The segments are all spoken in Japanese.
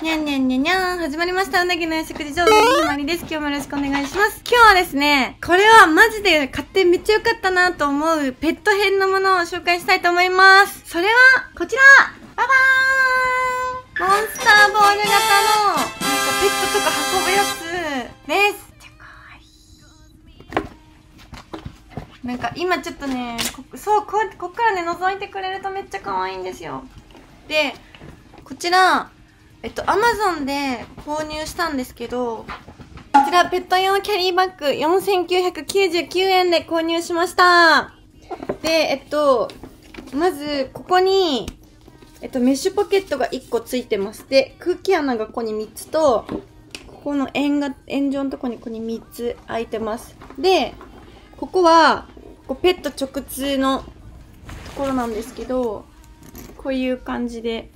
にゃんにゃんにゃんにゃん。始まりました。うなぎの食事上手にまりです。今日もよろしくお願いします。今日はですね、これはマジで買ってめっちゃ良かったなと思うペット編のものを紹介したいと思います。それは、こちらババーンモンスターボール型の、ペットとか運ぶやつです。なんか今ちょっとね、こっからね、覗いてくれるとめっちゃ可愛いんですよ。で、こちら、Amazon で購入したんですけど、こちらペット用キャリーバッグ4999円で購入しました。で、まず、ここに、メッシュポケットが1個ついてます。で、空気穴がここに3つと、ここの円状のとこにここに3つ開いてます。で、ここは、ペット直通のところなんですけど、こういう感じで、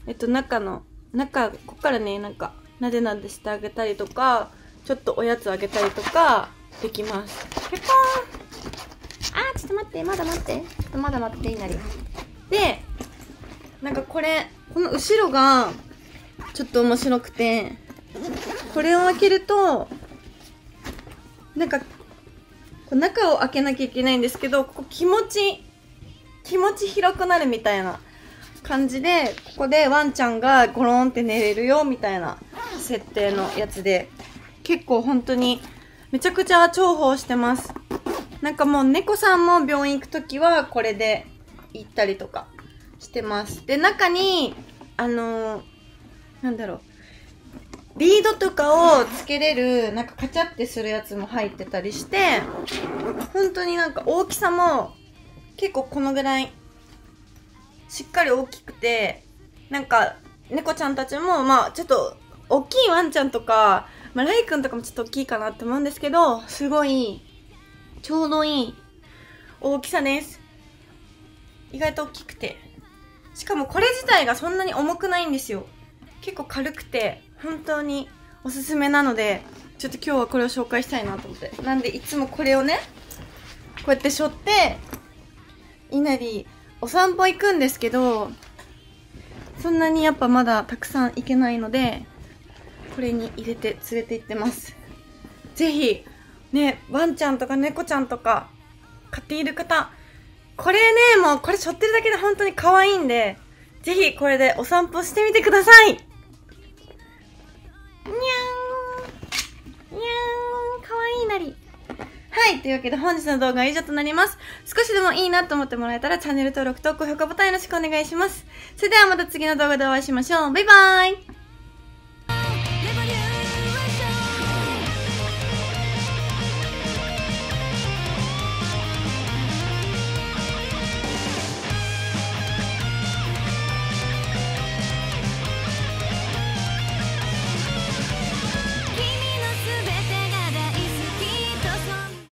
ここからね、なんか、なでなでしてあげたりとか、ちょっとおやつあげたりとか、できます。ペコーン！ちょっと待って、まだ待って。ちょっとまだ待って、いいなり。で、なんかこの後ろが、ちょっと面白くて、これを開けると、なんか、中を開けなきゃいけないんですけど、ここ気持ち広くなるみたいな感じで、ここでワンちゃんがゴロンって寝れるよみたいな設定のやつで、結構本当にめちゃくちゃ重宝してます。なんかもう猫さんも病院行くときはこれで行ったりとかしてます。で、中に、なんだろう、リードとかをつけれる、なんかカチャってするやつも入ってたりして、本当になんか大きさも結構このぐらいしっかり大きくて、なんか猫ちゃんたちもちょっと大きいワンちゃんとか、ライくんとかもちょっと大きいかなって思うんですけど、すごいちょうどいい大きさです。意外と大きくて、しかもこれ自体がそんなに重くないんですよ。結構軽くて本当におすすめなので、ちょっと今日はこれを紹介したいなと思って。なんでいつもこれをね、こうやって背負って、いなりお散歩行くんですけど、そんなにやっぱまだたくさん行けないので、これに入れて連れて行ってます。ぜひ、ね、ワンちゃんとか猫ちゃんとか飼っている方、これね、もうこれ背負ってるだけで本当に可愛いんで、ぜひこれでお散歩してみてください。にゃーん。にゃーん。かわいいなり。はい。というわけで本日の動画は以上となります。少しでもいいなと思ってもらえたらチャンネル登録と高評価ボタンよろしくお願いします。それではまた次の動画でお会いしましょう。バイバーイ。